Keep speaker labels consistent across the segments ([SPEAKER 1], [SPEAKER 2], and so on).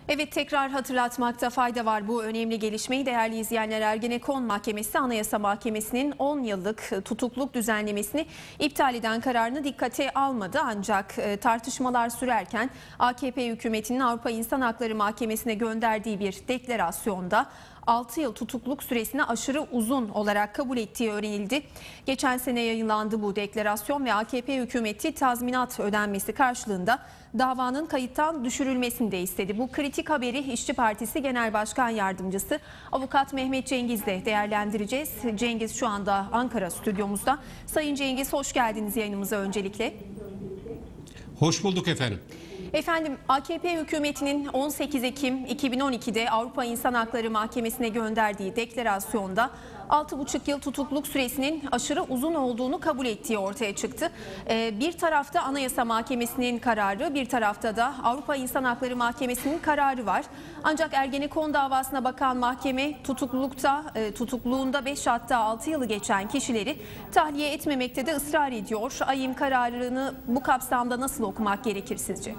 [SPEAKER 1] Evet, tekrar hatırlatmakta fayda var bu önemli gelişmeyi. Değerli izleyenler, Ergenekon Mahkemesi Anayasa Mahkemesi'nin 10 yıllık tutukluluk düzenlemesini iptal eden kararını dikkate almadı. Ancak tartışmalar sürerken AKP hükümetinin Avrupa İnsan Hakları Mahkemesi'ne gönderdiği bir deklarasyonda 6 yıl tutukluluk süresini aşırı uzun olarak kabul ettiği öğrenildi. Geçen sene yayınlandı bu deklarasyon ve AKP hükümeti tazminat ödenmesi karşılığında davanın kayıttan düşürülmesini de istedi. Bu kritik haberi İşçi Partisi Genel Başkan Yardımcısı Avukat Mehmet Cengiz'le değerlendireceğiz. Cengiz şu anda Ankara stüdyomuzda. Sayın Cengiz, hoş geldiniz yayınımıza öncelikle.
[SPEAKER 2] Hoş bulduk efendim.
[SPEAKER 1] Efendim, AKP hükümetinin 18 Ekim 2012'de Avrupa İnsan Hakları Mahkemesi'ne gönderdiği deklarasyonda 6,5 yıl tutukluluk süresinin aşırı uzun olduğunu kabul ettiği ortaya çıktı. Bir tarafta Anayasa Mahkemesi'nin kararı, bir tarafta da Avrupa İnsan Hakları Mahkemesi'nin kararı var. Ancak Ergenekon davasına bakan mahkeme tutukluluğunda 5 hatta 6 yılı geçen kişileri tahliye etmemekte de ısrar ediyor. AİM kararını bu kapsamda nasıl okumak gerekir sizce?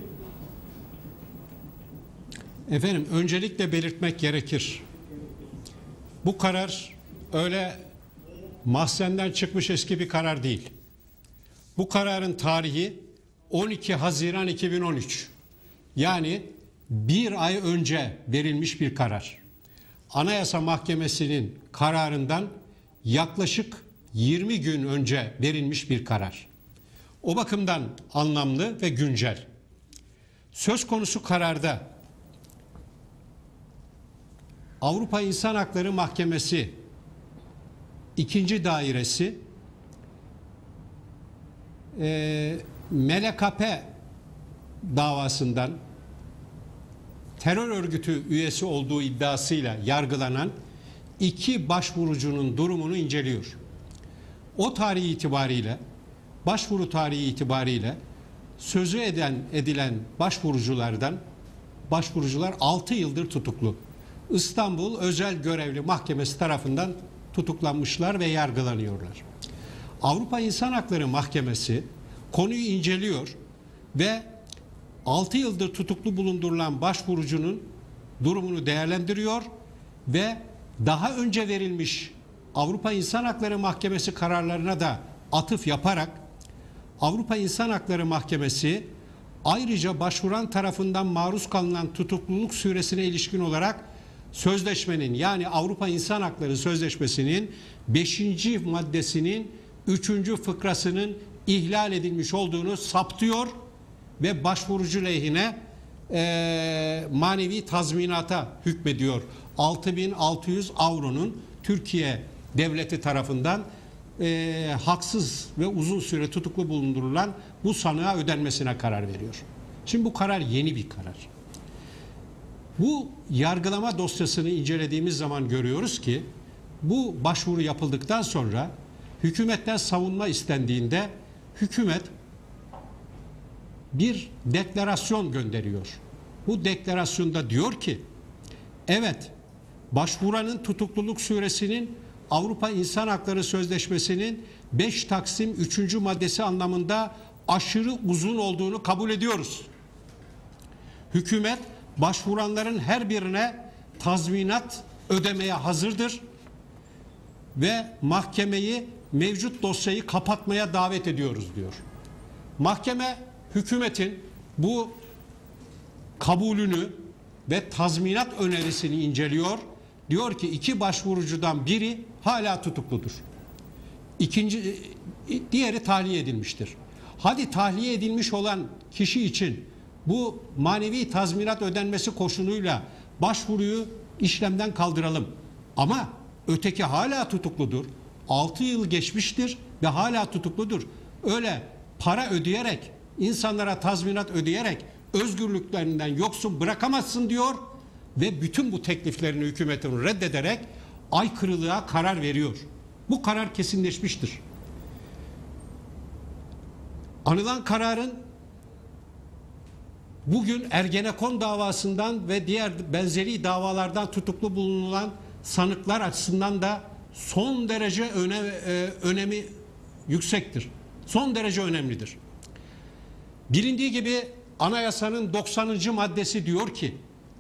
[SPEAKER 2] Efendim, öncelikle belirtmek gerekir. Bu karar öyle mahzenden çıkmış eski bir karar değil. Bu kararın tarihi 12 Haziran 2013. Yani bir ay önce verilmiş bir karar. Anayasa Mahkemesi'nin kararından yaklaşık 20 gün önce verilmiş bir karar. O bakımdan anlamlı ve güncel. Söz konusu kararda Avrupa İnsan Hakları Mahkemesi 2. Dairesi MLKP davasından terör örgütü üyesi olduğu iddiasıyla yargılanan 2 başvurucunun durumunu inceliyor. O tarih itibariyle, başvuru tarihi itibariyle sözü edilen başvurucular 6 yıldır tutuklu. İstanbul Özel Görevli Mahkemesi tarafından tutuklanmışlar ve yargılanıyorlar. Avrupa İnsan Hakları Mahkemesi konuyu inceliyor ve 6 yıldır tutuklu bulundurulan başvurucunun durumunu değerlendiriyor ve daha önce verilmiş Avrupa İnsan Hakları Mahkemesi kararlarına da atıf yaparak Avrupa İnsan Hakları Mahkemesi ayrıca başvuran tarafından maruz kalınan tutukluluk süresine ilişkin olarak sözleşmenin, yani Avrupa İnsan Hakları Sözleşmesi'nin 5. maddesinin 3. fıkrasının ihlal edilmiş olduğunu saptıyor ve başvurucu lehine manevi tazminata hükmediyor. 6.600 avronun Türkiye devleti tarafından haksız ve uzun süre tutuklu bulundurulan bu sanığa ödenmesine karar veriyor. Şimdi bu karar yeni bir karar. Bu yargılama dosyasını incelediğimiz zaman görüyoruz ki bu başvuru yapıldıktan sonra hükümetten savunma istendiğinde hükümet bir deklarasyon gönderiyor. Bu deklarasyonda diyor ki evet, başvuranın tutukluluk süresinin Avrupa İnsan Hakları Sözleşmesi'nin 5 Taksim 3. maddesi anlamında aşırı uzun olduğunu kabul ediyoruz. Hükümet başvuranların her birine tazminat ödemeye hazırdır ve mahkemeyi mevcut dosyayı kapatmaya davet ediyoruz diyor. Mahkeme hükümetin bu kabulünü ve tazminat önerisini inceliyor. Diyor ki 2 başvurucudan biri hala tutukludur. Diğeri tahliye edilmiştir. Hadi tahliye edilmiş olan kişi için bu manevi tazminat ödenmesi koşuluyla başvuruyu işlemden kaldıralım. Ama öteki hala tutukludur. 6 yıl geçmiştir ve hala tutukludur. Öyle para ödeyerek, insanlara tazminat ödeyerek özgürlüklerinden yoksun bırakamazsın diyor ve bütün bu tekliflerini hükümetin reddederek aykırılığa karar veriyor. Bu karar kesinleşmiştir. Anılan kararın bugün Ergenekon davasından ve diğer benzeri davalardan tutuklu bulunan sanıklar açısından da son derece önemi yüksektir. Son derece önemlidir. Bilindiği gibi anayasanın 90. maddesi diyor ki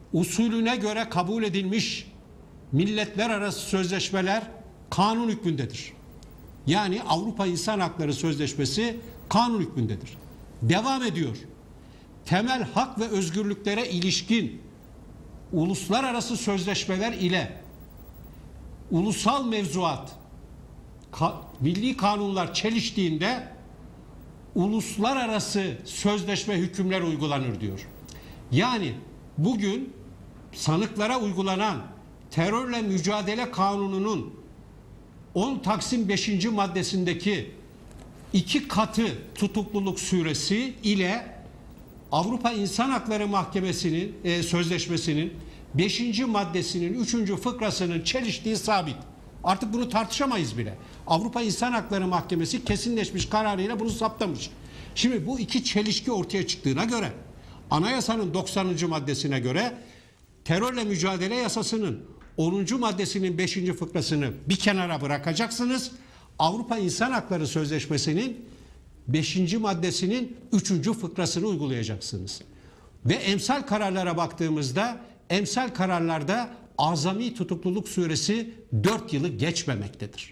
[SPEAKER 2] usulüne göre kabul edilmiş milletler arası sözleşmeler kanun hükmündedir. Yani Avrupa İnsan Hakları Sözleşmesi kanun hükmündedir. Devam ediyor. Temel hak ve özgürlüklere ilişkin uluslararası sözleşmeler ile ulusal mevzuat, milli kanunlar çeliştiğinde uluslararası sözleşme hükümler uygulanır diyor. Yani bugün sanıklara uygulanan terörle mücadele kanununun 10 Taksim 5. maddesindeki 2 katı tutukluluk süresi ile Avrupa İnsan Hakları Mahkemesi'nin sözleşmesinin 5. maddesinin 3. fıkrasının çeliştiği sabit. Artık bunu tartışamayız bile. Avrupa İnsan Hakları Mahkemesi kesinleşmiş kararıyla bunu saptamış. Şimdi bu iki çelişki ortaya çıktığına göre Anayasanın 90. maddesine göre terörle mücadele yasasının 10. maddesinin 5. fıkrasını bir kenara bırakacaksınız. Avrupa İnsan Hakları Sözleşmesi'nin 5. maddesinin 3. fıkrasını uygulayacaksınız. Ve emsal kararlara baktığımızda emsal kararlarda azami tutukluluk süresi 4 yılı geçmemektedir.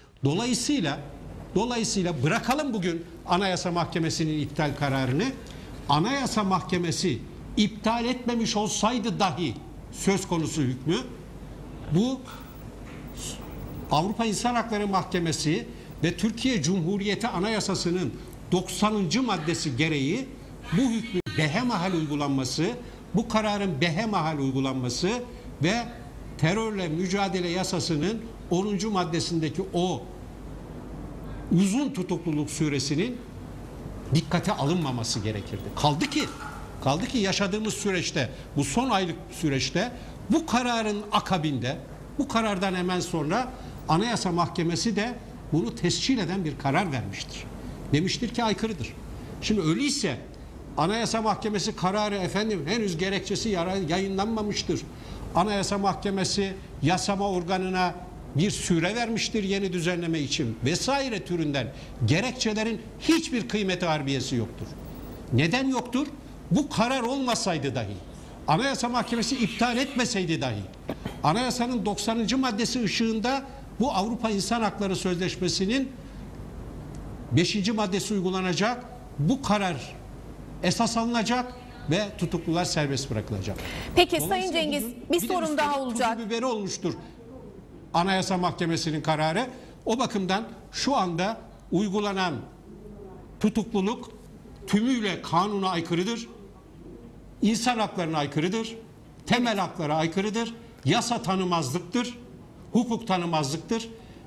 [SPEAKER 2] Dolayısıyla bırakalım bugün Anayasa Mahkemesi'nin iptal kararını. Anayasa Mahkemesi iptal etmemiş olsaydı dahi söz konusu hükmü, bu Avrupa İnsan Hakları Mahkemesi ve Türkiye Cumhuriyeti Anayasası'nın 90. maddesi gereği bu hükmün behemahal uygulanması, bu kararın behemahal uygulanması ve terörle mücadele yasasının 10. maddesindeki o uzun tutukluluk süresinin dikkate alınmaması gerekirdi. Kaldı ki yaşadığımız süreçte, bu son aylık süreçte bu kararın akabinde, bu karardan hemen sonra Anayasa Mahkemesi de bunu tescil eden bir karar vermiştir. Demiştir ki aykırıdır. Şimdi öyleyse Anayasa Mahkemesi kararı henüz gerekçesi yayınlanmamıştır. Anayasa Mahkemesi yasama organına bir süre vermiştir yeni düzenleme için vesaire türünden gerekçelerin hiçbir kıymeti harbiyesi yoktur. Neden yoktur? Bu karar olmasaydı dahi, Anayasa Mahkemesi iptal etmeseydi dahi, Anayasanın 90. maddesi ışığında bu Avrupa İnsan Hakları Sözleşmesi'nin 5. maddesi uygulanacak, bu karar esas alınacak ve tutuklular serbest bırakılacak.
[SPEAKER 1] Peki Sayın Cengiz, bir sorum daha olacak.
[SPEAKER 2] Tuzu biberi olmuştur Anayasa Mahkemesi'nin kararı. O bakımdan şu anda uygulanan tutukluluk tümüyle kanuna aykırıdır. İnsan haklarına aykırıdır. Temel haklara aykırıdır. Yasa tanımazlıktır. Hukuk tanımazlıktır.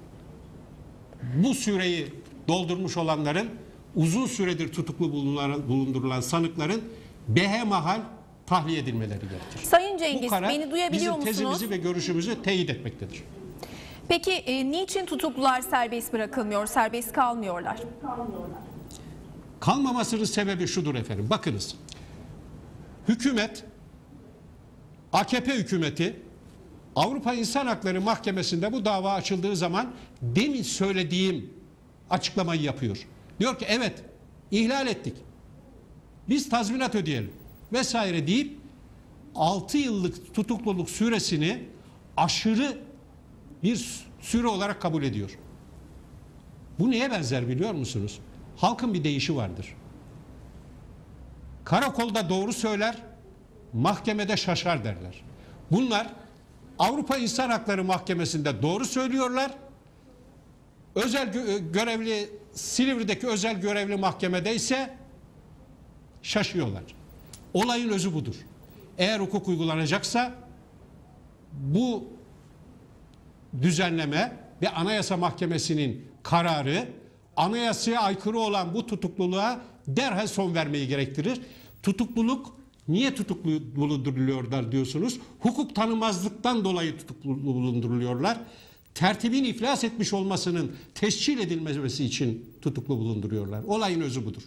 [SPEAKER 2] Bu süreyi doldurmuş olanların, uzun süredir tutuklu bulundurulan sanıkların behemahal tahliye edilmeleri gerekir.
[SPEAKER 1] Sayın Cengiz, beni duyabiliyor
[SPEAKER 2] musunuz? Bizim tezimizi ve görüşümüzü teyit etmektedir.
[SPEAKER 1] Peki niçin tutuklular serbest bırakılmıyor, serbest kalmıyorlar?
[SPEAKER 2] Kalmamasının sebebi şudur efendim. Bakınız. Hükümet, AKP hükümeti Avrupa İnsan Hakları Mahkemesi'nde bu dava açıldığı zaman demin söylediğim açıklamayı yapıyor. Diyor ki evet, ihlal ettik. Biz tazminat ödeyelim vesaire deyip 6 yıllık tutukluluk süresini aşırı bir süre olarak kabul ediyor. Bu neye benzer biliyor musunuz? Halkın bir deyişi vardır. Karakolda doğru söyler, mahkemede şaşar derler. Bunlar Avrupa İnsan Hakları Mahkemesi'nde doğru söylüyorlar. Özel görevli, Silivri'deki özel görevli mahkemede ise şaşıyorlar. Olayın özü budur. Eğer hukuk uygulanacaksa bu düzenleme ve Anayasa Mahkemesi'nin kararı anayasaya aykırı olan bu tutukluluğa derhal son vermeyi gerektirir. Niye tutuklu bulunduruluyorlar diyorsunuz? Hukuk tanımazlıktan dolayı tutuklu bulunduruluyorlar. Tertibin iflas etmiş olmasının tescil edilmesi için tutuklu bulunduruyorlar. Olayın özü budur.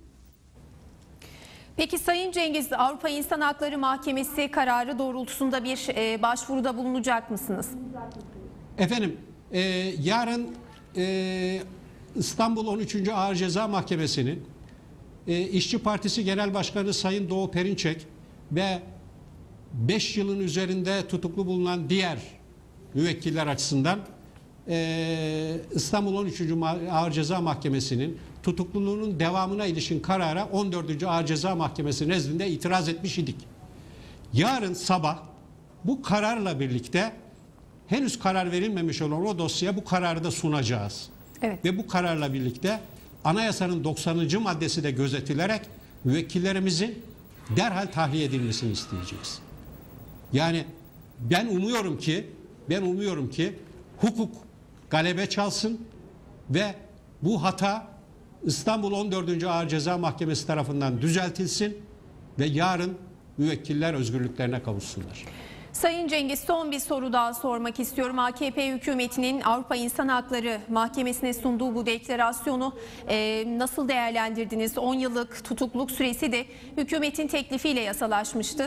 [SPEAKER 1] Peki Sayın Cengiz, Avrupa İnsan Hakları Mahkemesi kararı doğrultusunda bir başvuruda bulunacak mısınız?
[SPEAKER 2] Efendim, yarın İstanbul 13. Ağır Ceza Mahkemesi'nin İşçi Partisi Genel Başkanı Sayın Doğu Perinçek ve 5 yılın üzerinde tutuklu bulunan diğer müvekkiller açısından İstanbul 13. Ağır Ceza Mahkemesi'nin tutukluluğunun devamına ilişkin karara 14. Ağır Ceza Mahkemesi nezdinde itiraz etmiş idik. Yarın sabah bu kararla birlikte henüz karar verilmemiş olan o dosyaya bu kararı da sunacağız.
[SPEAKER 1] Evet.
[SPEAKER 2] Ve bu kararla birlikte anayasanın 90. maddesi de gözetilerek müvekkillerimizin derhal tahliye edilmesini isteyeceğiz. Yani ben umuyorum ki hukuk galebe çalsın ve bu hata İstanbul 14. Ağır Ceza Mahkemesi tarafından düzeltilsin ve yarın müvekkiller özgürlüklerine kavuşsunlar.
[SPEAKER 1] Sayın Cengiz, son bir soru daha sormak istiyorum. AKP hükümetinin Avrupa İnsan Hakları Mahkemesi'ne sunduğu bu deklarasyonu nasıl değerlendirdiniz? 10 yıllık tutukluluk süresi de hükümetin teklifiyle yasalaşmıştı.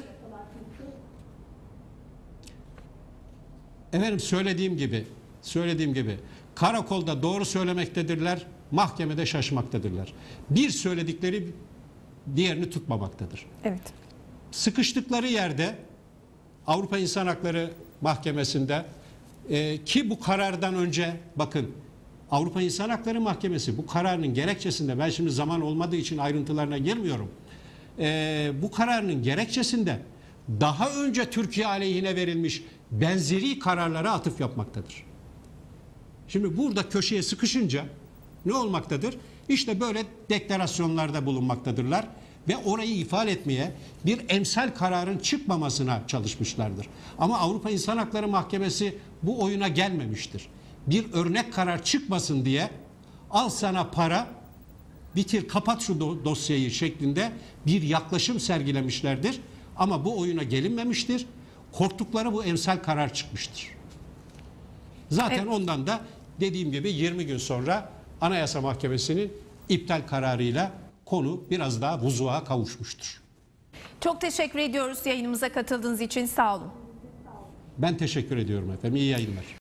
[SPEAKER 2] Efendim söylediğim gibi karakolda doğru söylemektedirler, mahkemede şaşmaktadırlar. Bir söyledikleri diğerini tutmamaktadır.
[SPEAKER 1] Evet.
[SPEAKER 2] Sıkıştıkları yerde Avrupa İnsan Hakları Mahkemesi'nde ki bu karardan önce bakın Avrupa İnsan Hakları Mahkemesi bu kararının gerekçesinde, ben şimdi zaman olmadığı için ayrıntılarına girmiyorum. Bu kararının gerekçesinde daha önce Türkiye aleyhine verilmiş benzeri kararlara atıf yapmaktadır. Şimdi burada köşeye sıkışınca ne olmaktadır? İşte böyle deklarasyonlarda bulunmaktadırlar ve orayı ifade etmeye, bir emsal kararın çıkmamasına çalışmışlardır. Ama Avrupa İnsan Hakları Mahkemesi bu oyuna gelmemiştir. Bir örnek karar çıkmasın diye al sana para, bitir kapat şu dosyayı şeklinde bir yaklaşım sergilemişlerdir. Ama bu oyuna gelinmemiştir. Korktukları bu emsal karar çıkmıştır. Zaten
[SPEAKER 1] Evet.
[SPEAKER 2] Ondan da dediğim gibi 20 gün sonra Anayasa Mahkemesi'nin iptal kararıyla konu biraz daha vuzuğa kavuşmuştur.
[SPEAKER 1] Çok teşekkür ediyoruz yayınımıza katıldığınız için. Sağ olun.
[SPEAKER 2] Ben teşekkür ediyorum efendim. İyi yayınlar.